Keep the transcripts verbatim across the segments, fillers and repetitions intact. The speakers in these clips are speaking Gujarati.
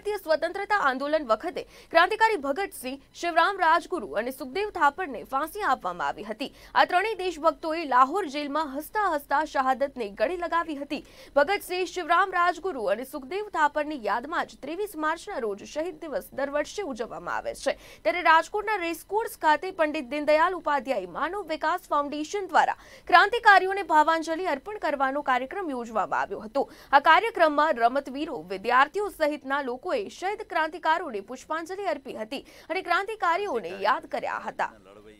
ભારતીય સ્વતંત્રતા આંદોલન વખતે ક્રાંતિકારી ભગતસિંહ, શિવરામ રાજગુરુ અને સુખદેવ થાપરને ફાંસી આપવામાં આવી હતી। આ ત્રણેય દેશભક્તોએ લાહોર જેલમાં હસતા હસતા શહાદતને ગળે લગાવી હતી। ભગતસિંહ, શિવરામ રાજગુરુ અને સુખદેવ થાપરની યાદમાં જ ત્રેવીસ માર્ચના રોજ શહીદ દિવસ દર વર્ષે ઉજવવામાં આવે છે। ત્યારે રાજકોટના રેસકોર્સ ખાતે પંડિત દીનદયાળ ઉપાધ્યાય માનવ વિકાસ ફાઉન્ડેશન દ્વારા ક્રાંતિકારીઓને ભાવાંજલિ અર્પણ કરવાનો કાર્યક્રમ યોજવામાં આવ્યો હતો। આ કાર્યક્રમમાં રમતવીરો, વિદ્યાર્થીઓ સહિતના લોકોએ શહીદ ક્રાંતિકારોને પુષ્પાંજલિ અર્પી હતી અને ક્રાંતિકારીઓને યાદ કર્યા હતા।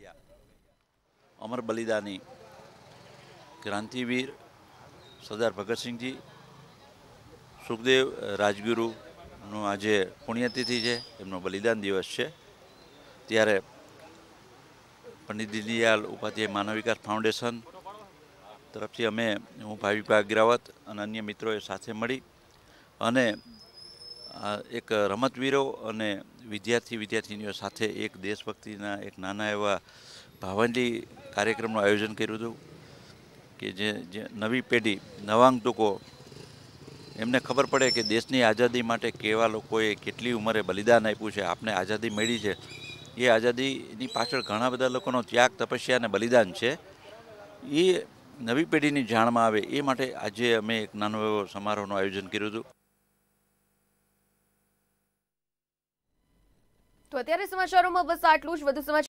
અમર બલિદાની ક્રાંતિવીર સરદાર ભગતસિંહજી, સુખદેવ રાજગુરુનો આજે પુણ્યતિથિ છે, એમનો બલિદાન દિવસ છે। ત્યારે પંડિત દીનદયાળ ઉપાધ્યાય માનવ વિકાસ ફાઉન્ડેશન તરફથી અમે હું ભાવિક અગ્રવાત અને અન્ય મિત્રોએ સાથે મળી અને એક રમતવીરો અને વિદ્યાર્થી વિદ્યાર્થીનીઓ સાથે એક દેશભક્તિના એક નાના એવા ભાવાંજલિ કાર્યક્રમનું આયોજન કર્યું હતું કે જે જે નવી પેઢી, નવાંગતુકો એમને ખબર પડે કે દેશની આઝાદી માટે કેવા લોકોએ કેટલી ઉંમરે બલિદાન આપ્યું છે। આપણે આઝાદી મળી છે, એ આઝાદીની પાછળ ઘણા બધા લોકોનો ત્યાગ, તપસ્યા અને બલિદાન છે। એ નવી પેઢીની જાણમાં આવે એ માટે આજે અમે એક નાનો એવો સમારોહનું આયોજન કર્યું હતું। તો અત્યારે સમાચારોમાં બસ આટલું જ। વધુ સમાચાર